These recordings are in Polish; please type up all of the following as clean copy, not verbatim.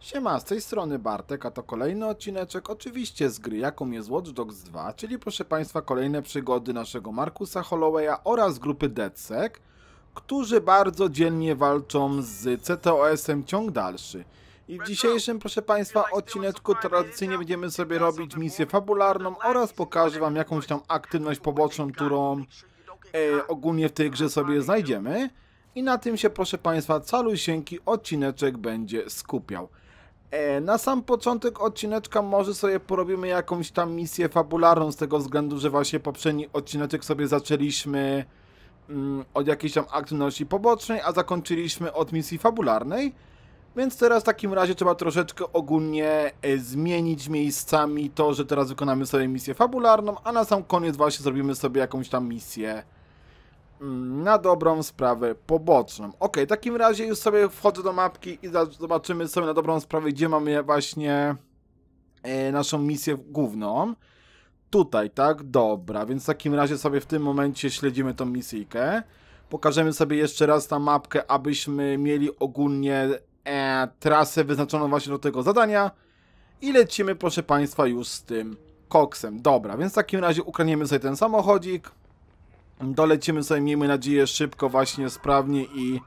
Siema, z tej strony Bartek, a to kolejny odcineczek oczywiście z gry, jaką jest Watch Dogs 2, czyli proszę Państwa kolejne przygody naszego Marcusa Hollowaya oraz grupy DedSec, którzy bardzo dzielnie walczą z CTOS-em ciąg dalszy. I w dzisiejszym, proszę Państwa, odcineczku tradycyjnie będziemy sobie robić misję fabularną oraz pokażę Wam jakąś tam aktywność poboczną, którą ogólnie w tej grze sobie znajdziemy. I na tym się, proszę Państwa, calusieńki odcineczek będzie skupiał. Na sam początek odcineczka może sobie porobimy jakąś tam misję fabularną, z tego względu, że właśnie poprzedni odcineczek sobie zaczęliśmy od jakiejś tam aktywności pobocznej, a zakończyliśmy od misji fabularnej. Więc teraz w takim razie trzeba troszeczkę ogólnie zmienić miejscami to, że teraz wykonamy sobie misję fabularną, a na sam koniec właśnie zrobimy sobie jakąś tam misję na dobrą sprawę poboczną. Ok, w takim razie już sobie wchodzę do mapki i zobaczymy sobie na dobrą sprawę, gdzie mamy właśnie naszą misję główną. Tutaj, tak? Dobra, więc w takim razie sobie w tym momencie śledzimy tą misyjkę. Pokażemy sobie jeszcze raz na mapkę, abyśmy mieli ogólnie trasę wyznaczoną właśnie do tego zadania. I lecimy, proszę Państwa, już z tym koksem. Dobra, więc w takim razie ukradniemy sobie ten samochodzik. Dolecimy sobie, miejmy nadzieję, szybko, właśnie sprawnie i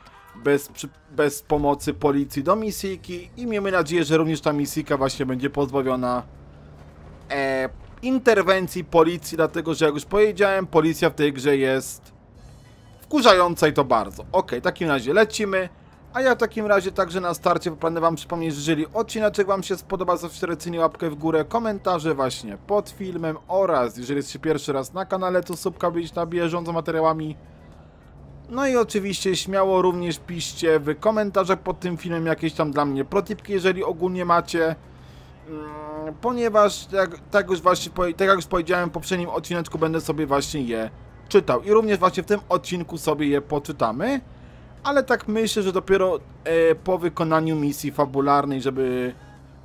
bez pomocy policji do misyjki. I miejmy nadzieję, że również ta misyjka właśnie będzie pozbawiona interwencji policji, dlatego że jak już powiedziałem, policja w tej grze jest wkurzająca i to bardzo. Ok, w takim razie lecimy. A ja w takim razie także na starcie pragnę Wam przypomnieć, że jeżeli odcineczek Wam się spodoba, zostawcie tradycyjnie łapkę w górę, komentarze właśnie pod filmem oraz jeżeli jesteście pierwszy raz na kanale, to subka być na bieżąco materiałami. No i oczywiście śmiało również piszcie w komentarzach pod tym filmem jakieś tam dla mnie protipki, jeżeli ogólnie macie. Ponieważ tak jak już powiedziałem w poprzednim odcineczku, będę sobie właśnie je czytał. I również właśnie w tym odcinku sobie je poczytamy. Ale tak myślę, że dopiero po wykonaniu misji fabularnej, żeby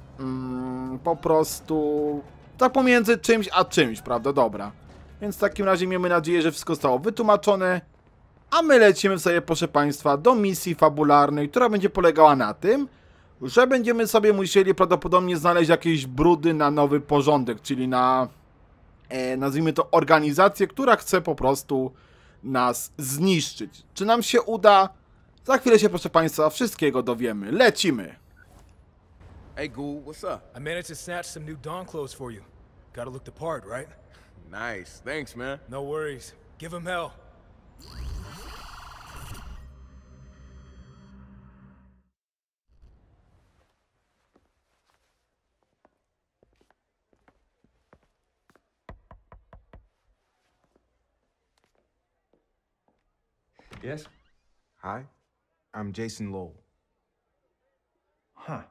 po prostu tak pomiędzy czymś a czymś, prawda? Dobra. Więc w takim razie miejmy nadzieję, że wszystko zostało wytłumaczone. A my lecimy sobie, proszę Państwa, do misji fabularnej, która będzie polegała na tym, że będziemy sobie musieli prawdopodobnie znaleźć jakieś brudy na nowy porządek, czyli na, nazwijmy to, organizację, która chce po prostu nas zniszczyć. Czy nam się uda? Za chwilę się, proszę Państwa, wszystkiego dowiemy. Lecimy! Hey, Ghoul, what's up? I managed to snatch some new Dawn clothes for you. Gotta look the part, right? Nice. Thanks, man. No worries. Give him hell. Yes? Hi, I'm Jason Lowell. Huh.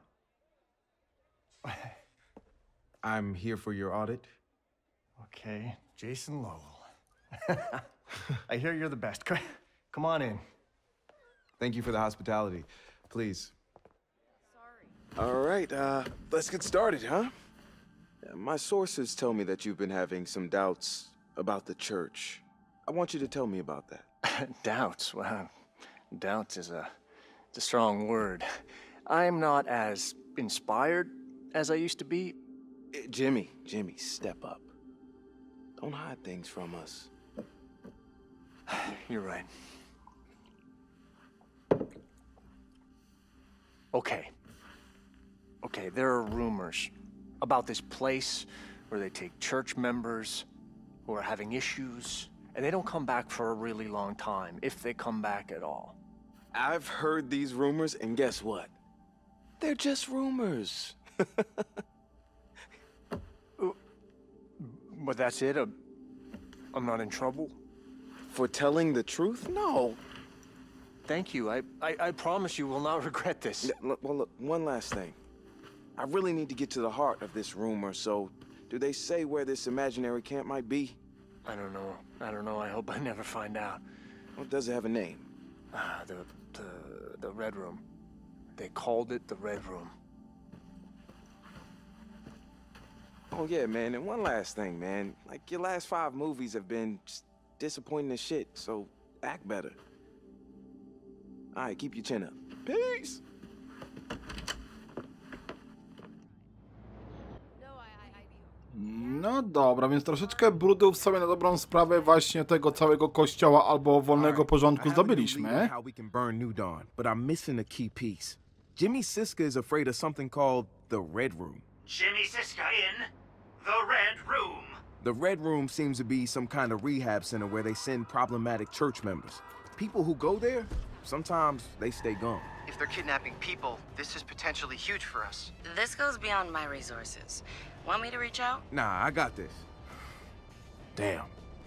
I'm here for your audit. Okay, Jason Lowell. I hear you're the best. Come on in. Thank you for the hospitality. Please. All right, let's get started, huh? My sources tell me that you've been having some doubts about the church. I want you to tell me about that. Doubts. Well, doubts is it's a strong word. I'm not as inspired as I used to be. Jimmy, step up. Don't hide things from us. You're right. Okay, there are rumors about this place where they take church members who are having issues, and they don't come back for a really long time, if they come back at all. I've heard these rumors, and guess what? They're just rumors. But that's it? I'm not in trouble? For telling the truth? No. Thank you. I promise you will not regret this. Well, look, one last thing. I really need to get to the heart of this rumor, so do they say where this imaginary camp might be? I don't know. I hope I never find out. Well, does it have a name? The Red Room. They called it the Red Room. Oh, yeah, man, and one last thing, man. Like, your last 5 movies have been just disappointing as shit, so act better. All right, keep your chin up. Peace! No dobra, więc troszeczkę brudów sobie na dobrą sprawę właśnie tego całego kościoła albo wolnego porządku zdobyliśmy. How we can burn New Dawn, but I'm missing a key piece. Jimmy Siska is afraid of something called the Red Room. Jimmy Siska in the Red Room. The Red Room seems to be some kind of rehab center where they send problematic church members. People who go there, sometimes they stay gone. If they're kidnapping people, this is potentially huge for us. This goes beyond my resources. Want me to reach out? Nah, I got this. Damn.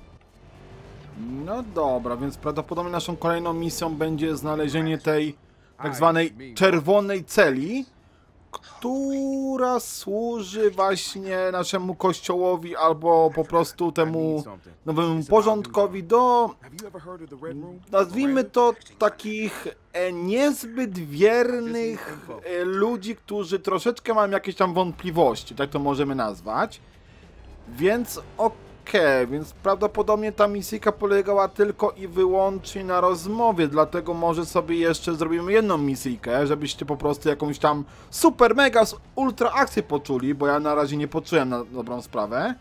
No dobra, więc prawdopodobnie naszą kolejną misją będzie znalezienie tej tak zwanej czerwonej celi, która służy właśnie naszemu kościołowi albo po prostu temu nowemu porządkowi do, Have you ever heard of the Red Room? nazwijmy to, takich niezbyt wiernych ludzi, którzy troszeczkę mają jakieś tam wątpliwości, tak to możemy nazwać. Więc okej, więc prawdopodobnie ta misyjka polegała tylko i wyłącznie na rozmowie, dlatego może sobie jeszcze zrobimy jedną misyjkę, żebyście po prostu jakąś tam super, mega, ultra akcję poczuli, bo ja na razie nie poczułem na dobrą sprawę.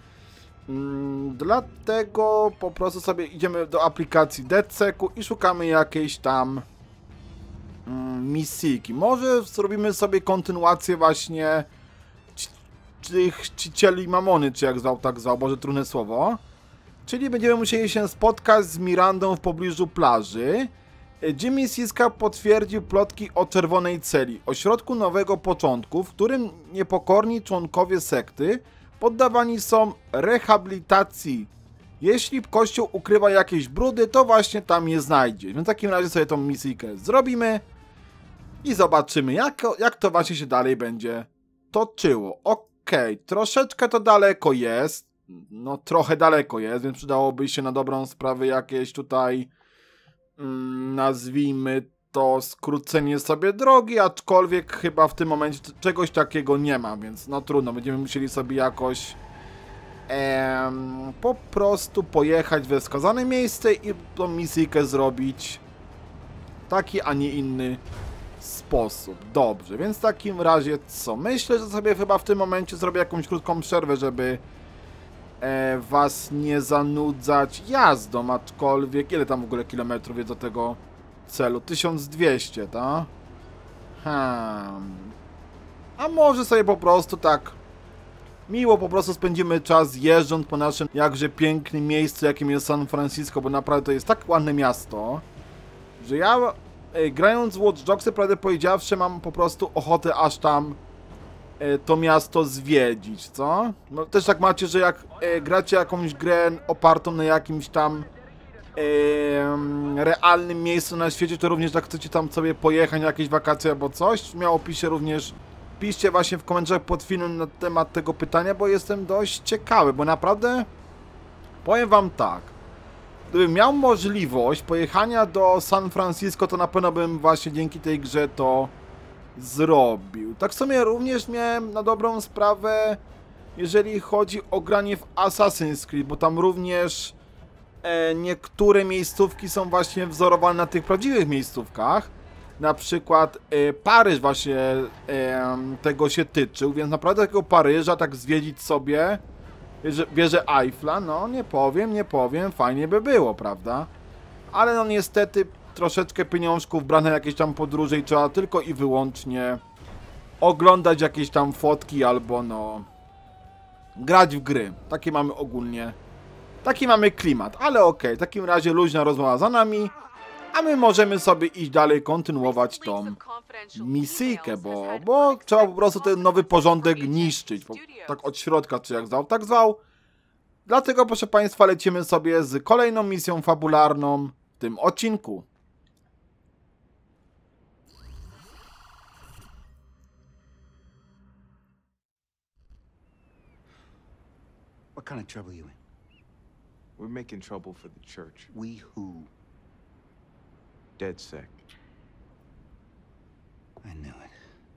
Dlatego po prostu sobie idziemy do aplikacji DedSecu i szukamy jakiejś tam misyjki. Może zrobimy sobie kontynuację właśnie tych czcicieli mamony, czy jak zwał, tak zwał, Boże, trudne słowo. Czyli będziemy musieli się spotkać z Mirandą w pobliżu plaży. Jimmy Siska potwierdził plotki o czerwonej celi, ośrodku nowego początku, w którym niepokorni członkowie sekty poddawani są rehabilitacji. Jeśli Kościół ukrywa jakieś brudy, to właśnie tam je znajdzie. Więc w takim razie sobie tą misyjkę zrobimy i zobaczymy, jak to właśnie się dalej będzie toczyło. Okej, troszeczkę to daleko jest. No trochę daleko jest, więc przydałoby się na dobrą sprawę jakieś tutaj nazwijmy to skrócenie sobie drogi, aczkolwiek chyba w tym momencie czegoś takiego nie ma, więc no trudno, będziemy musieli sobie jakoś po prostu pojechać we wskazane miejsce i tą misyjkę zrobić w taki, a nie inny sposób. Dobrze, więc w takim razie co? Myślę, że sobie chyba w tym momencie zrobię jakąś krótką przerwę, żeby was nie zanudzać jazdą, aczkolwiek ile tam w ogóle kilometrów jest do tego celu? 1200, tak? A może sobie po prostu tak miło po prostu spędzimy czas jeżdżąc po naszym jakże pięknym miejscu, jakim jest San Francisco, bo naprawdę to jest tak ładne miasto, że ja grając w Watch Dogsy, prawdę powiedziawszy, mam po prostu ochotę aż tam to miasto zwiedzić, co? No też tak macie, że jak gracie jakąś grę opartą na jakimś tam realnym miejscu na świecie, to również jak chcecie tam sobie pojechać na jakieś wakacje albo coś, śmiało piszcie również, piszcie właśnie w komentarzach pod filmem na temat tego pytania, bo jestem dość ciekawy, bo naprawdę powiem wam tak, gdybym miał możliwość pojechania do San Francisco, to na pewno bym właśnie dzięki tej grze to zrobił. Tak w sumie również miałem na dobrą sprawę, jeżeli chodzi o granie w Assassin's Creed, bo tam również niektóre miejscówki są właśnie wzorowane na tych prawdziwych miejscówkach. Na przykład Paryż właśnie tego się tyczył, więc naprawdę takiego Paryża tak zwiedzić sobie, wieżę Eiffla, no nie powiem, fajnie by było, prawda? Ale no niestety troszeczkę pieniążków brane na jakieś tam podróże i trzeba tylko i wyłącznie oglądać jakieś tam fotki albo no grać w gry. Takie mamy ogólnie, taki mamy klimat, ale okej, w takim razie luźna rozmowa za nami, a my możemy sobie iść dalej, kontynuować tą misyjkę, bo trzeba po prostu ten nowy porządek niszczyć, tak od środka, czy jak zwał, tak zwał. Dlatego, proszę Państwa, lecimy sobie z kolejną misją fabularną w tym odcinku. What kind of trouble you in? We're making trouble for the church. We who? DedSec. I knew it.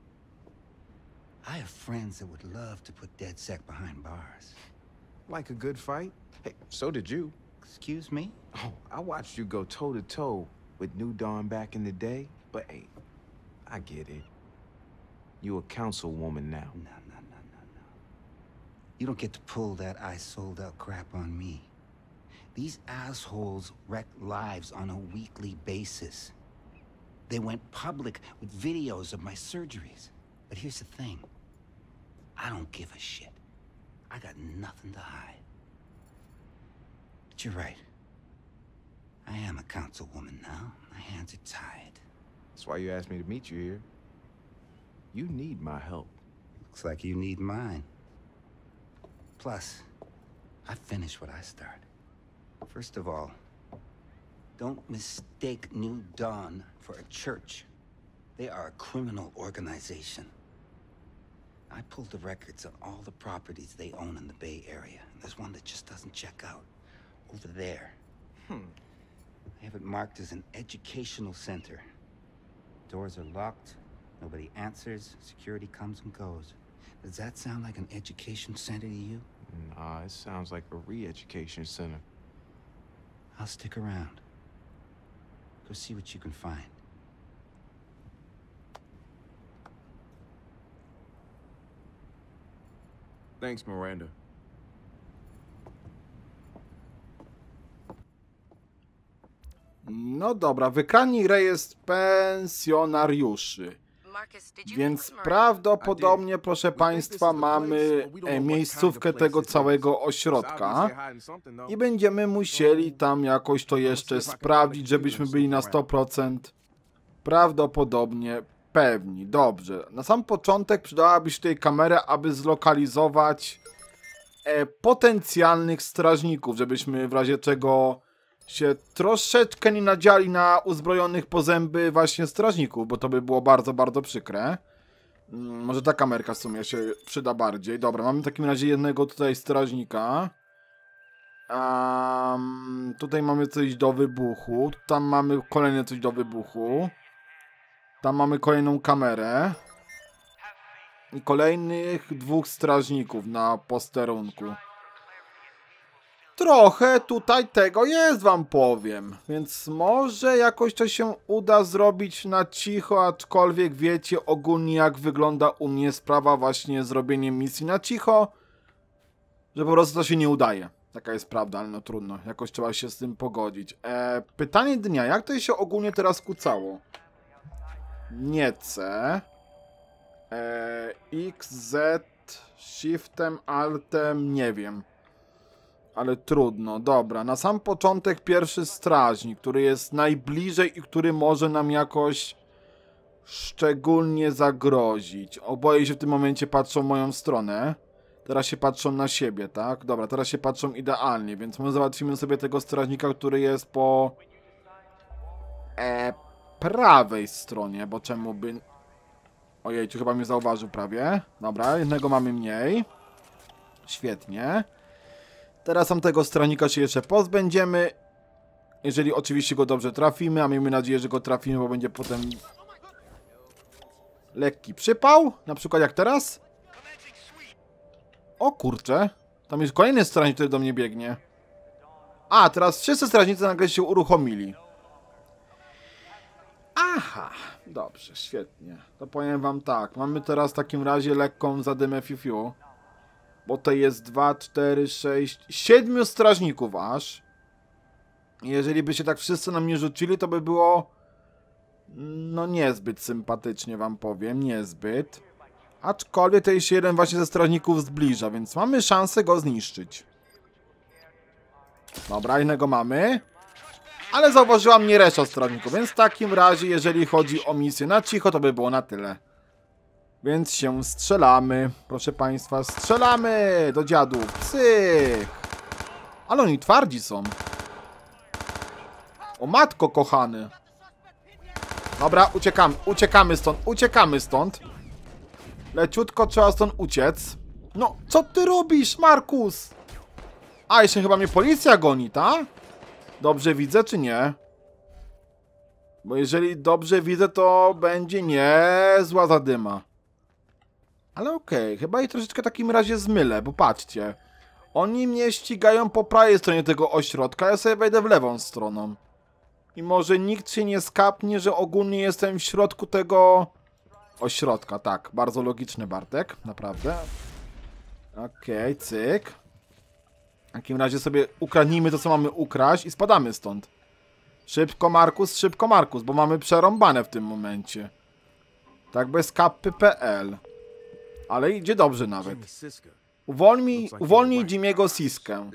I have friends that would love to put DedSec behind bars. Like a good fight? Hey, so did you. Excuse me? Oh, I watched you go toe-to-toe with New Dawn back in the day, but hey, I get it. You a councilwoman now. No. You don't get to pull that I sold out crap on me. These assholes wreck lives on a weekly basis. They went public with videos of my surgeries. But here's the thing. I don't give a shit. I got nothing to hide. But you're right. I am a councilwoman now. My hands are tied. That's why you asked me to meet you here. You need my help. Looks like you need mine. Plus, I finished what I started. First of all, don't mistake New Dawn for a church. They are a criminal organization. I pulled the records on all the properties they own in the Bay Area. And there's one that just doesn't check out. Over there. I have it marked as an educational center. Doors are locked. Nobody answers. Security comes and goes. Does that sound like an education center to you? Nah, it sounds like a re-education center. I'll stick around. Go see what you can find. Thanks, Miranda. No dobra, wykradnij rejestr pensjonariuszy. Więc prawdopodobnie, proszę Państwa, mamy miejscówkę tego całego ośrodka i będziemy musieli tam jakoś to jeszcze sprawdzić, żebyśmy byli na 100% prawdopodobnie pewni. Dobrze, na sam początek przydałaby się tej kamerę, aby zlokalizować potencjalnych strażników, żebyśmy w razie czego się troszeczkę nie nadziali na uzbrojonych po zęby właśnie strażników, bo to by było bardzo, bardzo przykre. Może ta kamerka w sumie się przyda bardziej. Dobra, mamy w takim razie jednego tutaj strażnika. Tutaj mamy coś do wybuchu. Tam mamy kolejne coś do wybuchu. Tam mamy kolejną kamerę. I kolejnych 2 strażników na posterunku. Trochę tutaj tego jest, wam powiem. Więc może jakoś to się uda zrobić na cicho, aczkolwiek wiecie ogólnie jak wygląda u mnie sprawa właśnie zrobienie misji na cicho. Że po prostu to się nie udaje. Taka jest prawda, ale no trudno. Jakoś trzeba się z tym pogodzić. Pytanie dnia. Jak to się ogólnie teraz kucało? Nie C. X, Z, Shiftem, Altem, nie wiem. Ale trudno, dobra. Na sam początek pierwszy strażnik, który jest najbliżej i który może nam jakoś szczególnie zagrozić. Oboje się w tym momencie patrzą w moją stronę. Teraz się patrzą na siebie, tak? Dobra, teraz się patrzą idealnie, więc my załatwimy sobie tego strażnika, który jest po prawej stronie, bo czemu by... Ojej, tu chyba mnie zauważył prawie. Dobra, jednego mamy mniej. Świetnie. Teraz tamtego strażnika się jeszcze pozbędziemy. Jeżeli oczywiście go dobrze trafimy, a miejmy nadzieję, że go trafimy, bo będzie potem lekki przypał. Na przykład jak teraz. O kurczę. Tam jest kolejny strażnik, który do mnie biegnie. A, teraz wszyscy strażnicy nagle się uruchomili. Aha, dobrze, świetnie. To powiem wam tak. Mamy teraz w takim razie lekką zadymę fiu-fiu. Bo to jest 2, 4, 6, 7 strażników aż. Jeżeli by się tak wszyscy na mnie rzucili, to by było... No niezbyt sympatycznie wam powiem, niezbyt. Aczkolwiek tutaj się jeden właśnie ze strażników zbliża, więc mamy szansę go zniszczyć. Dobra, innego mamy. Ale zauważyła mnie reszta strażników, więc w takim razie, jeżeli chodzi o misję na cicho, to by było na tyle. Więc się strzelamy, proszę państwa, strzelamy do dziadów, psych. Ale oni twardzi są. O matko kochany. Dobra, uciekamy stąd. Leciutko trzeba stąd uciec. No, co ty robisz, Markus? A, jeszcze chyba mnie policja goni, tak? Dobrze widzę, czy nie? Bo jeżeli dobrze widzę, to będzie niezła zadyma. Ale okej, chyba ich troszeczkę w takim razie zmylę, bo patrzcie. Oni mnie ścigają po prawej stronie tego ośrodka, ja sobie wejdę w lewą stroną. I może nikt się nie skapnie, że ogólnie jestem w środku tego ośrodka. Tak, bardzo logiczny Bartek, naprawdę. Okej, cyk. W takim razie sobie ukradnijmy to, co mamy ukraść i spadamy stąd. Szybko, Markus, bo mamy przerąbane w tym momencie. Tak bez kapy.pl. Ale idzie dobrze nawet. Uwolnij Jimmy'ego Siskę.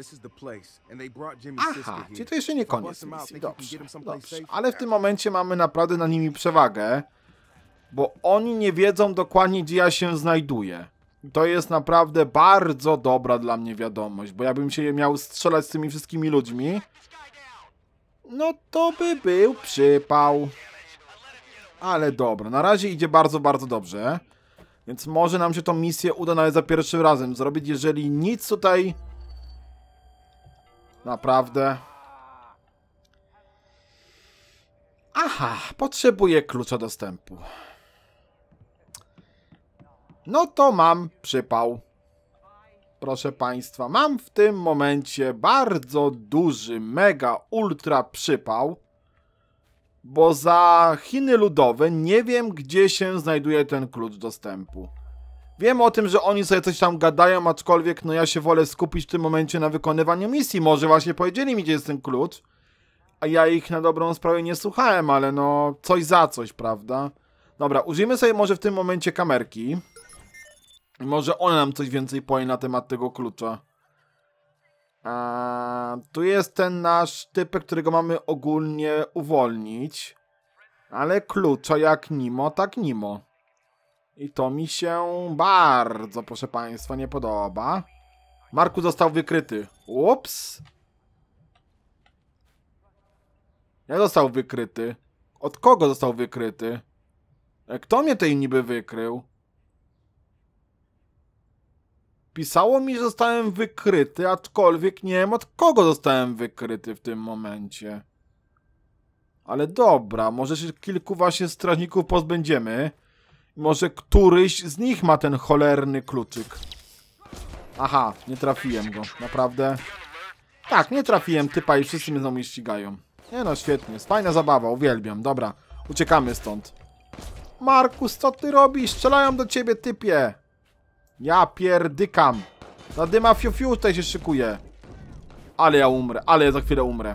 Aha, czyli to jeszcze nie koniec misji. Dobrze, dobrze. Ale w tym momencie mamy naprawdę nad nimi przewagę. Bo oni nie wiedzą dokładnie, gdzie ja się znajduję. To jest naprawdę bardzo dobra dla mnie wiadomość. Bo jakbym się miał strzelać z tymi wszystkimi ludźmi, no to by był przypał. Ale dobra, na razie idzie bardzo, bardzo dobrze. Więc może nam się tą misję uda nawet za pierwszym razem zrobić, jeżeli nic tutaj... Naprawdę... Aha, potrzebuję klucza dostępu. No to mam przypał. Proszę Państwa, mam w tym momencie bardzo duży, mega, ultra przypał. Bo za Chiny Ludowe nie wiem, gdzie się znajduje ten klucz dostępu. Wiem o tym, że oni sobie coś tam gadają, aczkolwiek no ja się wolę skupić w tym momencie na wykonywaniu misji. Może właśnie powiedzieli mi, gdzie jest ten klucz, a ja ich na dobrą sprawę nie słuchałem, ale no coś za coś, prawda? Dobra, użyjmy sobie może w tym momencie kamerki. Może ona nam coś więcej powie na temat tego klucza. Tu jest ten nasz typek, którego mamy ogólnie uwolnić. Ale klucza jak Nimo, tak Nimo. I to mi się bardzo, proszę Państwa, nie podoba. Marku został wykryty. Ups. Jak został wykryty? Od kogo został wykryty? Kto mnie tej niby wykrył? Pisało mi, że zostałem wykryty, aczkolwiek nie wiem, od kogo zostałem wykryty w tym momencie. Ale dobra, może się kilku właśnie strażników pozbędziemy. Może któryś z nich ma ten cholerny kluczyk. Aha, nie trafiłem go, naprawdę. Tak, nie trafiłem typa i wszyscy mnie znowu ścigają. Nie no, świetnie, jest fajna zabawa, uwielbiam. Dobra, uciekamy stąd. Markus, co ty robisz? Strzelają do ciebie, typie. Ja pierdykam. Zadyma fiu-fiu tutaj się szykuje. Ale ja umrę, ale ja za chwilę umrę.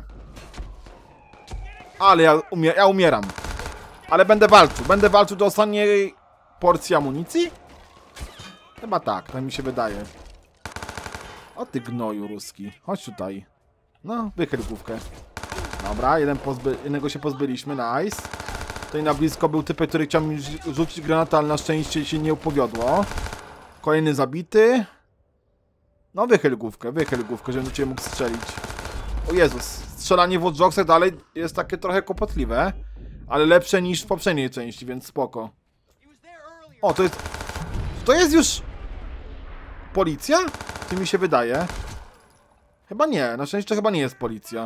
Ale ja umieram. Ale będę walczył do ostatniej porcji amunicji? Chyba tak mi się wydaje. O ty gnoju ruski, chodź tutaj. No, wychyl główkę. Dobra, jednego się pozbyliśmy, nice. Tutaj na blisko był typ, który chciał mi rzucić granatę, ale na szczęście się nie upowiodło. Kolejny zabity. No wychyl główkę, żebym do ciebie mógł strzelić. O Jezus, strzelanie w Watch dalej jest takie trochę kłopotliwe. Ale lepsze niż w poprzedniej części, więc spoko. O, to jest już... Policja? Czy mi się wydaje? Chyba nie, na szczęście to chyba nie jest policja.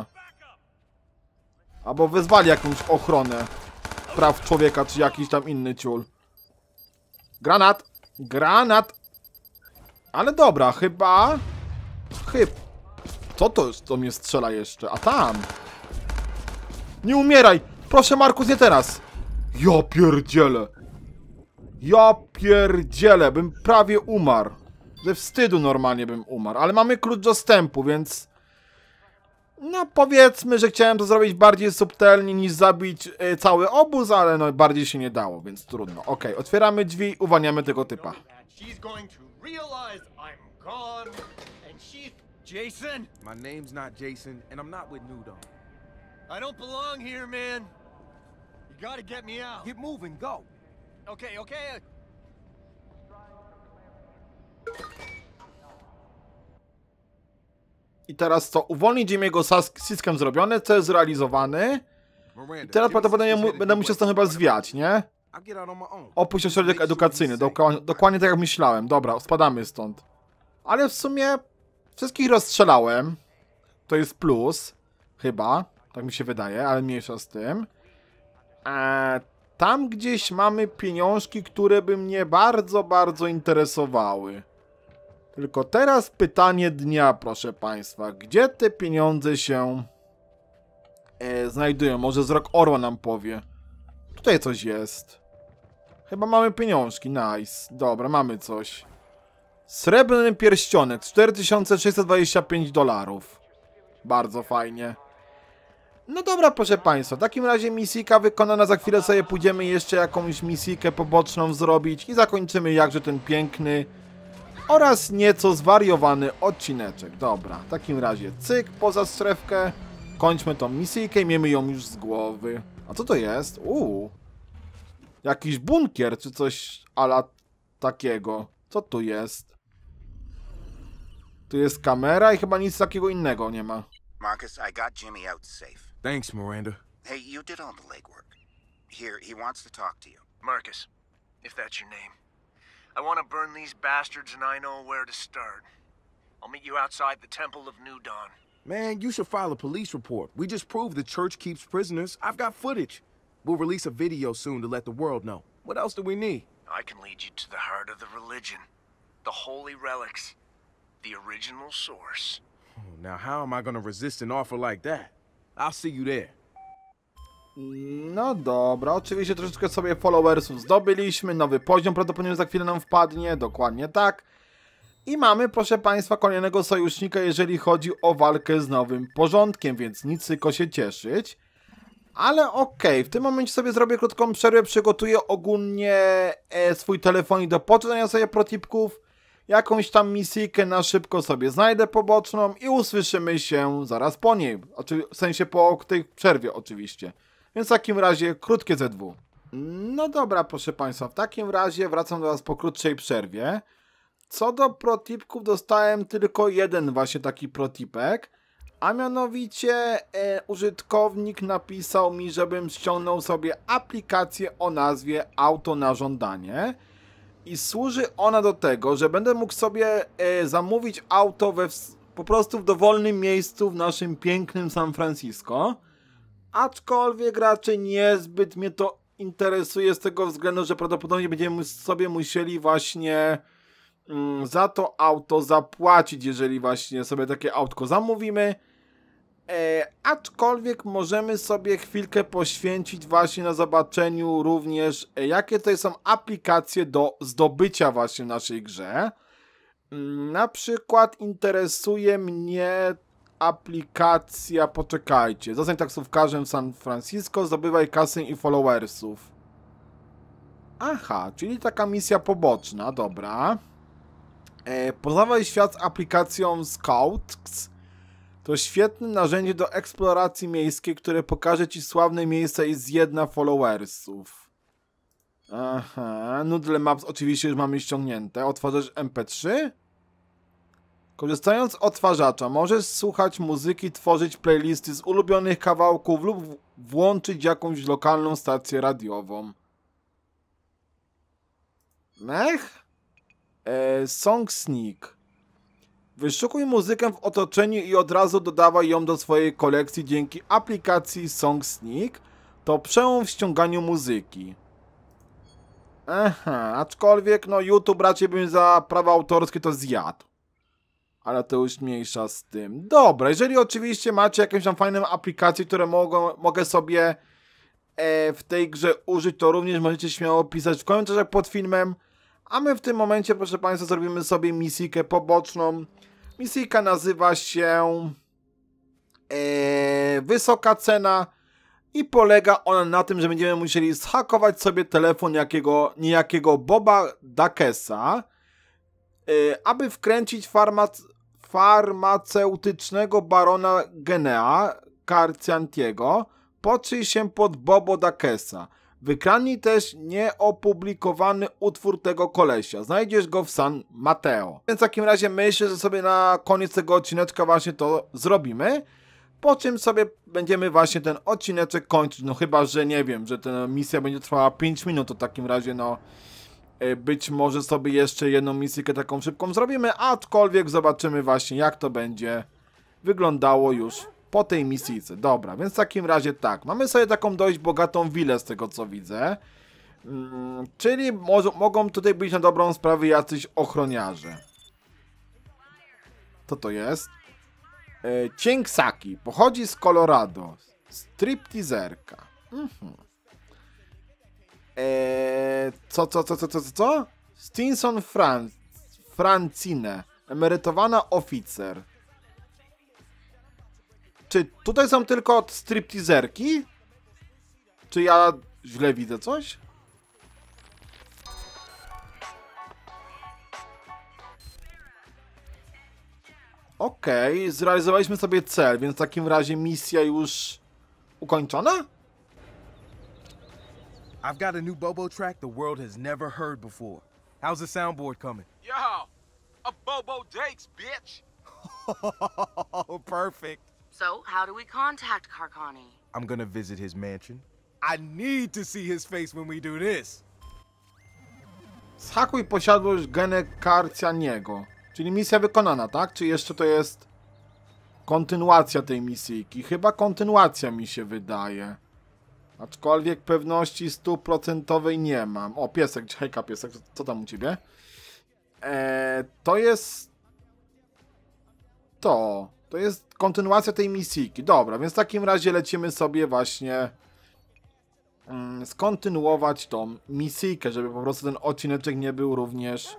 Albo wezwali jakąś ochronę praw człowieka, czy jakiś tam inny ciul. Granat! Granat! Ale dobra, chyba... Co to jest, co mnie strzela jeszcze? A tam! Nie umieraj! Proszę, Markus, nie teraz! Ja pierdzielę! Ja pierdzielę! Bym prawie umarł. Ze wstydu normalnie bym umarł. Ale mamy klucz dostępu, więc... No powiedzmy, że chciałem to zrobić bardziej subtelnie niż zabić cały obóz, ale no bardziej się nie dało, więc trudno. Okej, otwieramy drzwi i uwalniamy tego typa. Jason? My name's not Jason, and I'm not with New Dawn. I don't belong here, man. You gotta get me out. Get moving, go. Okay, okay. I teraz co? Uwolnić Jimmy'ego Siskiem zrobione, co jest zrealizowany. I teraz prawdopodobnie będę musiał stąd chyba zwiać, nie? Opuść ośrodek edukacyjny, dokładnie tak jak myślałem. Dobra, spadamy stąd. Ale w sumie wszystkich rozstrzelałem. To jest plus. Chyba. Tak mi się wydaje, ale mniejsza z tym. Tam gdzieś mamy pieniążki, które by mnie bardzo, bardzo interesowały. Tylko teraz pytanie dnia, proszę Państwa. Gdzie te pieniądze się znajdują? Może wzrok orła nam powie. Tutaj coś jest. Chyba mamy pieniążki, nice. Dobra, mamy coś. Srebrny pierścionek, 4625 dolarów. Bardzo fajnie. No dobra, proszę Państwa, w takim razie misjka wykonana, za chwilę sobie pójdziemy jeszcze jakąś misjkę poboczną zrobić i zakończymy jakże ten piękny oraz nieco zwariowany odcineczek. Dobra, w takim razie cyk, poza strefkę, kończmy tą misjkę i miejmy ją już z głowy. A co to jest? Jakiś bunkier czy coś ala takiego. Co tu jest? Tu jest kamera i chyba nic takiego innego nie ma. Marcus, I got Jimmy out safe. Thanks, Miranda. Hey, you did all the legwork. Here, he wants to talk to you. Marcus, if that's your name. I want to burn these bastards and I know where to start. I'll meet you outside the Temple of New Dawn. Man, you should file a police report. We just proved the church keeps prisoners. I've got footage. We'll release a video soon to let the world know. What else do we need? I can lead you to the heart of the religion. The holy relics. The original source. Now, how am I gonna resist an offer like that? I'll see you there. No dobra, oczywiście troszeczkę sobie followersów zdobyliśmy, nowy poziom prawdopodobnie za chwilę nam wpadnie, dokładnie tak. I mamy, proszę Państwa, kolejnego sojusznika, jeżeli chodzi o walkę z nowym porządkiem, więc nic tylko się cieszyć. Ale okej, w tym momencie sobie zrobię krótką przerwę, przygotuję ogólnie swój telefonik do poczytania sobie protipków, jakąś tam misyjkę na szybko sobie znajdę poboczną i usłyszymy się zaraz po niej, w sensie po tej przerwie oczywiście. Więc w takim razie krótkie ZW. No dobra, proszę Państwa, w takim razie wracam do Was po krótszej przerwie. Co do protipków, dostałem tylko jeden właśnie taki protipek, a mianowicie użytkownik napisał mi, żebym ściągnął sobie aplikację o nazwie Auto na żądanie i służy ona do tego, że będę mógł sobie zamówić auto po prostu w dowolnym miejscu w naszym pięknym San Francisco, aczkolwiek raczej niezbyt mnie to interesuje z tego względu, że prawdopodobnie będziemy sobie musieli właśnie za to auto zapłacić, jeżeli właśnie sobie takie autko zamówimy. Aczkolwiek możemy sobie chwilkę poświęcić właśnie na zobaczeniu również, jakie tutaj są aplikacje do zdobycia właśnie w naszej grze. Na przykład interesuje mnie aplikacja, poczekajcie, zostań taksówkarzem w San Francisco, zdobywaj kasę i followersów. Aha, czyli taka misja poboczna, dobra. Poznawaj świat z aplikacją Scouts. To świetne narzędzie do eksploracji miejskiej, które pokaże Ci sławne miejsca i zjedna followersów. Aha, Noodle Maps oczywiście już mamy ściągnięte. Odtwarzacz MP3? Korzystając z odtwarzacza możesz słuchać muzyki, tworzyć playlisty z ulubionych kawałków lub włączyć jakąś lokalną stację radiową. Song Sneak. Wyszukuj muzykę w otoczeniu i od razu dodawaj ją do swojej kolekcji dzięki aplikacji Song Sneak. To przełom w ściąganiu muzyki. Aha, aczkolwiek no YouTube raczej bym za prawa autorskie to zjadł. Ale to już mniejsza z tym. Dobra, jeżeli oczywiście macie jakąś tam fajną aplikację, które mogę sobie w tej grze użyć, to również możecie śmiało pisać w komentarzach pod filmem. A my w tym momencie, proszę Państwa, zrobimy sobie misjkę poboczną. Misjka nazywa się Wysoka Cena i polega ona na tym, że będziemy musieli zhakować sobie telefon niejakiego Boba Dakesa, aby wkręcić farmaceutycznego barona Genea Carciantiego, podszyj się pod Bobo Dakesa. Wykradnij też nieopublikowany utwór tego kolesia. Znajdziesz go w San Mateo. Więc w takim razie myślę, że sobie na koniec tego odcineczka właśnie to zrobimy. Po czym sobie będziemy właśnie ten odcineczek kończyć. No chyba, że nie wiem, że ta misja będzie trwała 5 minut. To w takim razie no być może sobie jeszcze jedną misję taką szybką zrobimy. Aczkolwiek zobaczymy właśnie, jak to będzie wyglądało już po tej misyjce. Dobra, więc w takim razie tak. Mamy sobie taką dość bogatą willę z tego co widzę. Czyli mogą tutaj być na dobrą sprawę jacyś ochroniarze. Co to jest? Cieng Saki. Pochodzi z Colorado. Stripteaserka. Co? Stinson Francine, emerytowana oficer. Czy tutaj są tylko stripteaserki? Czy ja źle widzę coś? Okej, zrealizowaliśmy sobie cel, więc w takim razie misja już ukończona? I've got a new Bobo track the world has never heard before. How's the soundboard coming? Yo, a Bobo Dakes, bitch! Oh, perfect. So, how do we contact Carcani? I'm gonna visit his mansion. I need to see his face when we do this. Zhakuj posiadłość Gene Carcianiego. Czyli misja wykonana, tak? Czy jeszcze to jest kontynuacja tej misyjki? Chyba kontynuacja mi się wydaje. Aczkolwiek pewności 100% nie mam. O, piesek, hejka piesek, co tam u ciebie? To jest... To jest kontynuacja tej misyjki. Dobra, więc w takim razie lecimy sobie właśnie skontynuować tą misyjkę, żeby po prostu ten odcineczek nie był również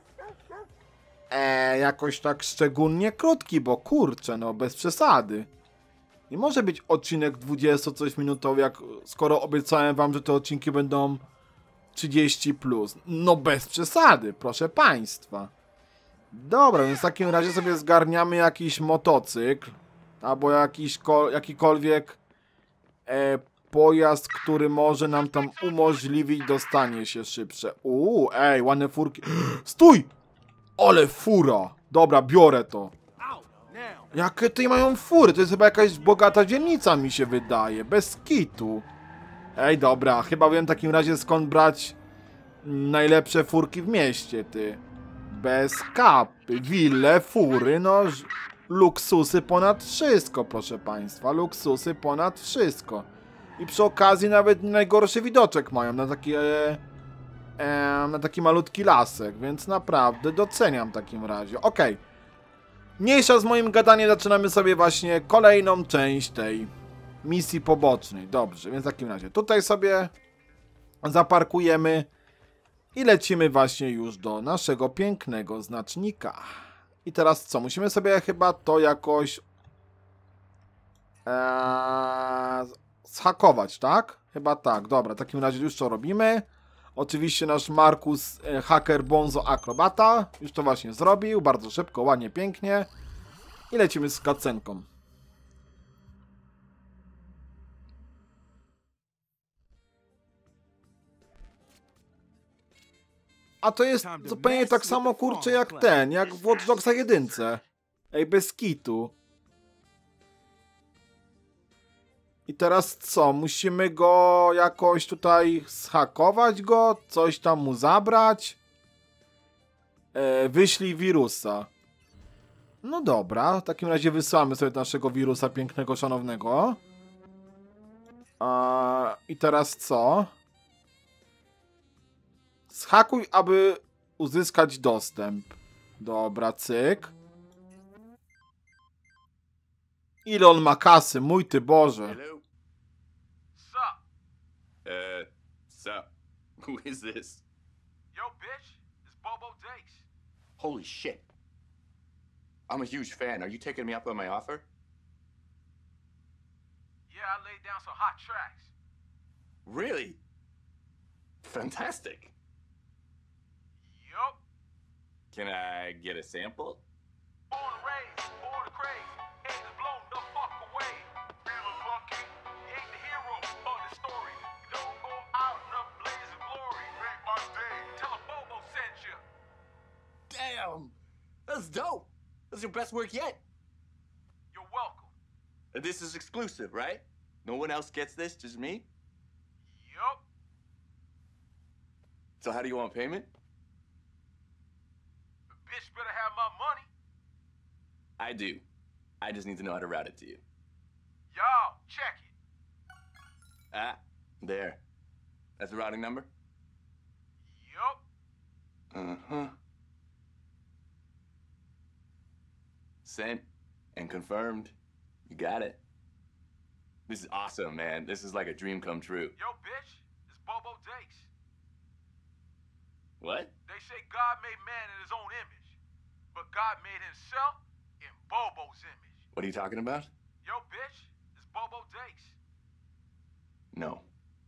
jakoś tak szczególnie krótki, bo kurczę, no bez przesady. Nie może być odcinek 20 coś minutowy, jak skoro obiecałem wam, że te odcinki będą 30+. No bez przesady, proszę państwa. Dobra, więc w takim razie sobie zgarniamy jakiś motocykl, albo jakikolwiek pojazd, który może nam tam umożliwić dostanie się szybsze. Ej, ładne furki. Stój! Ale fura! Dobra, biorę to. Jakie tutaj mają fury? To jest chyba jakaś bogata dzielnica, mi się wydaje. Bez kitu. Ej, dobra, chyba wiem w takim razie skąd brać najlepsze furki w mieście, ty. Bez kapy, wille, fury, no... Luksusy ponad wszystko, proszę państwa. Luksusy ponad wszystko. I przy okazji nawet najgorszy widoczek mają na taki malutki lasek, więc naprawdę doceniam w takim razie. Okej. Mniejsza z moim gadaniem, zaczynamy sobie właśnie kolejną część tej misji pobocznej. Dobrze, więc w takim razie tutaj sobie zaparkujemy i lecimy właśnie już do naszego pięknego znacznika. I teraz co? Musimy sobie chyba to jakoś zhakować, tak? Chyba tak. Dobra, w takim razie już to robimy. Oczywiście nasz Markus, haker Bonzo Akrobata, już to właśnie zrobił. Bardzo szybko, ładnie, pięknie. I lecimy z cutscenką. A to jest zupełnie tak samo, kurczę, jak jak w Watch Dogsach 1. Ej, bez kitu. I teraz co? Musimy go jakoś tutaj zhakować go? Coś tam mu zabrać? Wyślij wirusa. No dobra, w takim razie wysyłamy sobie naszego wirusa pięknego, szanownego. I teraz co? Zhakuj, aby uzyskać dostęp. Dobra, cyk. Ile on ma kasy, mój ty Boże. Hello? Sup? Sup? Who is this? Yo, bitch, it's Bobo Dakes. Holy shit. I'm a huge fan. Are you taking me up on my offer? Yeah, I laid down some hot tracks. Really? Fantastic. Yup. Can I get a sample? Born and raised, born to craze. Haters blown the fuck away. Feeling lucky, he ain't the hero of the story. Don't go out in a blaze of glory. Make my day. Tell a Bobo sent you. Damn! That's dope! That's your best work yet. You're welcome. And this is exclusive, right? No one else gets this, just me? Yup. So how do you want payment? The bitch better have my money. I do. I just need to know how to route it to you. Y'all, check it. Ah, there. That's the routing number? Yup. Uh-huh. Sent and confirmed. You got it. This is awesome, man. This is like a dream come true. Yo, bitch, it's Bobo Dakes. What? They say God made man in his own image. God made himself in Bobo's image. What are you talking about? Yo, bitch, it's Bobo Dakes. No.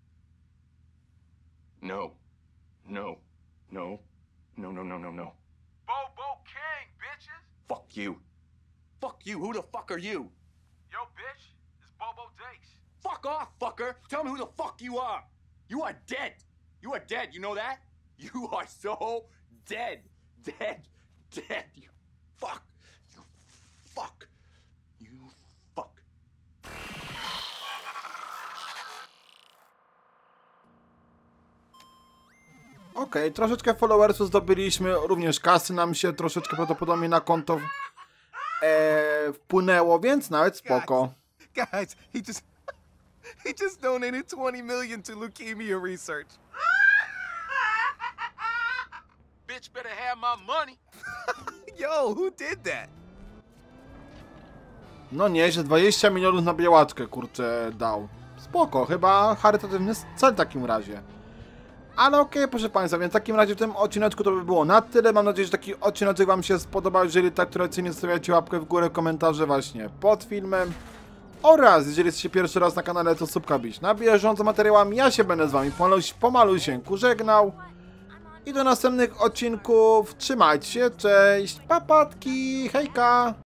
No. No. No. No, no, no, no, no. Bobo King, bitches. Fuck you. Fuck you. Who the fuck are you? Yo, bitch, it's Bobo Dakes. Fuck off, fucker. Tell me who the fuck you are. You are dead. You are dead. You know that? You are so dead. Dead. Dead. You fuck. You fuck. You fuck. Okej, troszeczkę followersów zdobyliśmy, również kasy nam się troszeczkę prawdopodobnie na konto wpłynęło, więc nawet spoko. Guys, he just donated 20 million to leukemia research. Bitch better have my money. Yo, who did that? No nie, że 20 milionów na białaczkę, kurczę, dał. Spoko, chyba charytatywny cel w takim razie. Ale okej, proszę Państwa, więc w takim razie w tym odcineczku to by było na tyle. Mam nadzieję, że taki odcineczek Wam się spodobał. Jeżeli tak, tradycyjnie zostawiacie łapkę w górę, komentarze właśnie pod filmem. Oraz, jeżeli jesteście pierwszy raz na kanale, to subka bić na bieżąco materiałami. Ja się będę z Wami pomalusieńku żegnał. I do następnych odcinków. Trzymajcie się, cześć, papatki, hejka!